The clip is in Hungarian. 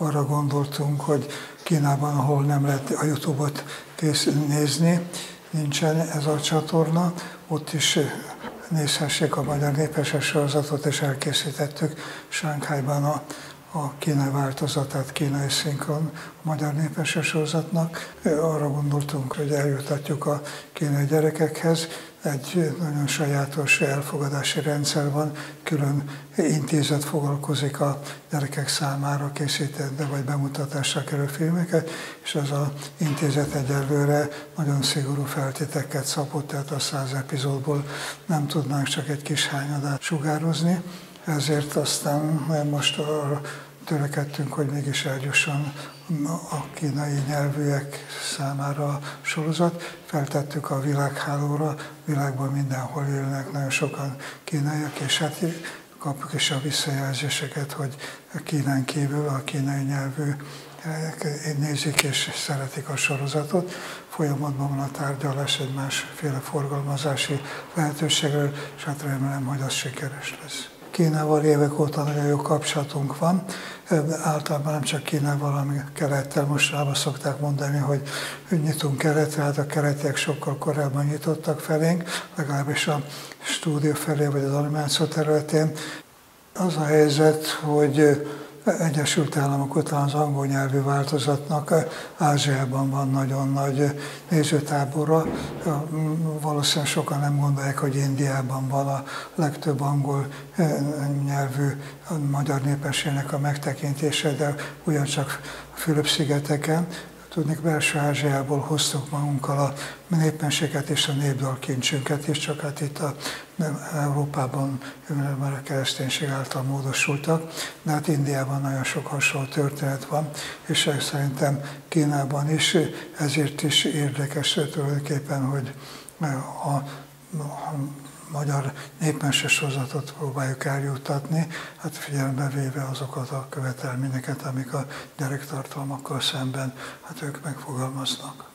arra gondoltunk, hogy Kínában, ahol nem lehet a YouTube-ot nézni, nincsen ez a csatorna, ott is nézhessék a magyar népmeses sorozatot, és elkészítettük Sánkhájban a kínai változatát, kínai szinkron a magyar népmeses sorozatnak. Arra gondoltunk, hogy eljutatjuk a kínai gyerekekhez. Egy nagyon sajátos elfogadási rendszer van, külön intézet foglalkozik a gyerekek számára készített vagy bemutatásra kerül filmeket, és az az intézet egyelőre nagyon szigorú feltételeket szabott, tehát a 100 epizódból nem tudnánk csak egy kis hányadát sugározni. Ezért aztán most arra törekedtünk, hogy mégis eljusson a kínai nyelvűek számára a sorozat. Feltettük a világhálóra, világban mindenhol élnek nagyon sokan kínaiak, és hát kapjuk is a visszajelzéseket, hogy a Kínán kívül a kínai nyelvű nézik és szeretik a sorozatot. Folyamatban van a tárgyalás egy másféle forgalmazási lehetőségről, és hát remélem, hogy az sikeres lesz. Kínával évek óta nagyon jó kapcsolatunk van. Általában nem csak Kínával, hanem kelettel. Mostanában szokták mondani, hogy nyitunk keletre, hát a keletiek sokkal korábban nyitottak felénk, legalábbis a stúdió felé vagy az animáció területén. Az a helyzet, hogy Egyesült Államok után az angol nyelvű változatnak Ázsiában van nagyon nagy nézőtábora. Valószínűleg sokan nem gondolják, hogy Indiában van a legtöbb angol nyelvű magyar népességnek a megtekintése, de ugyancsak a Fülöp-szigeteken. Tudnék, belső Ázsiából hoztuk magunkkal a népmeséket és a népdalkincsünket is, csak hát itt Európában már a kereszténység által módosultak, de hát Indiában nagyon sok hasonló történet van, és szerintem Kínában is, ezért is érdekes tulajdonképpen, hogy a magyar népmeses sorozatot próbáljuk eljuttatni, hát figyelembe véve azokat a követelményeket, amik a gyerektartalmakkal szemben ők megfogalmaznak.